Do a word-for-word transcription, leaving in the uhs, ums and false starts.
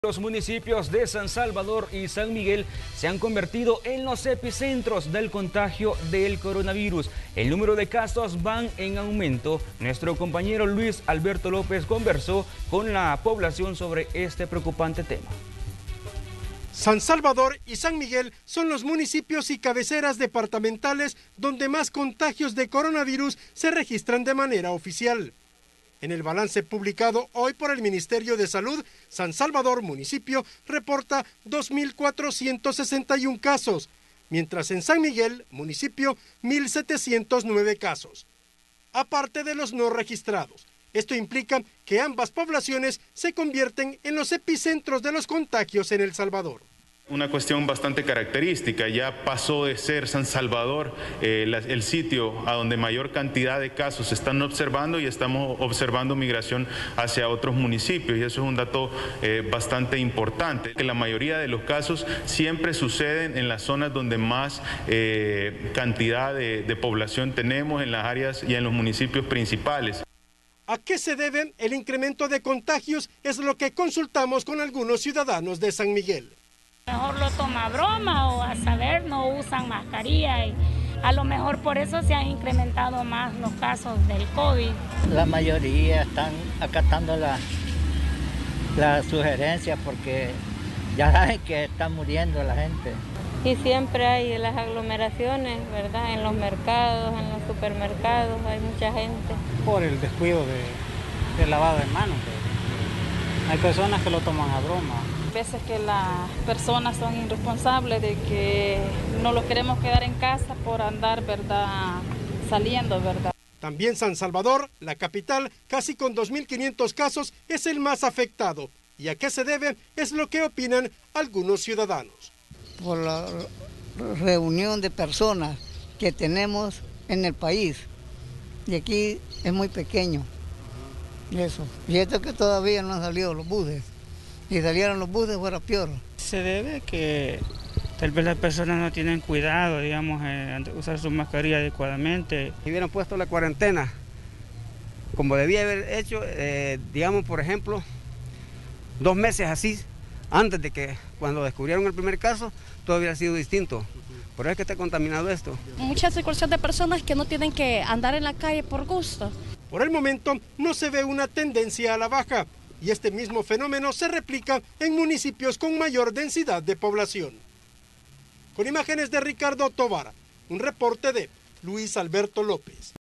Los municipios de San Salvador y San Miguel se han convertido en los epicentros del contagio del coronavirus. El número de casos van en aumento. Nuestro compañero Luis Alberto López conversó con la población sobre este preocupante tema. San Salvador y San Miguel son los municipios y cabeceras departamentales donde más contagios de coronavirus se registran de manera oficial. En el balance publicado hoy por el Ministerio de Salud, San Salvador municipio reporta dos mil cuatrocientos sesenta y uno casos, mientras en San Miguel municipio mil setecientos nueve casos, aparte de los no registrados. Esto implica que ambas poblaciones se convierten en los epicentros de los contagios en El Salvador. Una cuestión bastante característica, ya pasó de ser San Salvador eh, la, el sitio a donde mayor cantidad de casos se están observando y estamos observando migración hacia otros municipios, y eso es un dato eh, bastante importante, que la mayoría de los casos siempre suceden en las zonas donde más eh, cantidad de, de población tenemos, en las áreas y en los municipios principales. ¿A qué se debe el incremento de contagios? Es lo que consultamos con algunos ciudadanos de San Miguel. Mejor lo toma a broma o a saber, no usan mascarilla y a lo mejor por eso se han incrementado más los casos del COVID. La mayoría están acatando las la sugerencias porque ya saben que está muriendo la gente. Y siempre hay las aglomeraciones, ¿verdad? En los mercados, en los supermercados, hay mucha gente. Por el descuido de, de lavado de manos. Hay personas que lo toman a broma. Veces que las personas son irresponsables de que no los queremos quedar en casa por andar, ¿verdad?, saliendo, ¿verdad? También San Salvador, la capital, casi con dos mil quinientos casos, es el más afectado. ¿Y a qué se debe? Es lo que opinan algunos ciudadanos. Por la reunión de personas que tenemos en el país, y aquí es muy pequeño, eso. Y esto que todavía no han salido los buses. Si salieran los buses fuera peor. Se debe a que tal vez las personas no tienen cuidado, digamos, eh, usar su mascarilla adecuadamente. Si hubieran puesto la cuarentena como debía haber hecho, eh, digamos, por ejemplo, dos meses así, antes de que cuando descubrieron el primer caso, todo hubiera sido distinto. Por eso es que está contaminado esto. Mucha circulación de personas que no tienen que andar en la calle por gusto. Por el momento no se ve una tendencia a la baja. Y este mismo fenómeno se replica en municipios con mayor densidad de población. Con imágenes de Ricardo Tovar, un reporte de Luis Alberto López.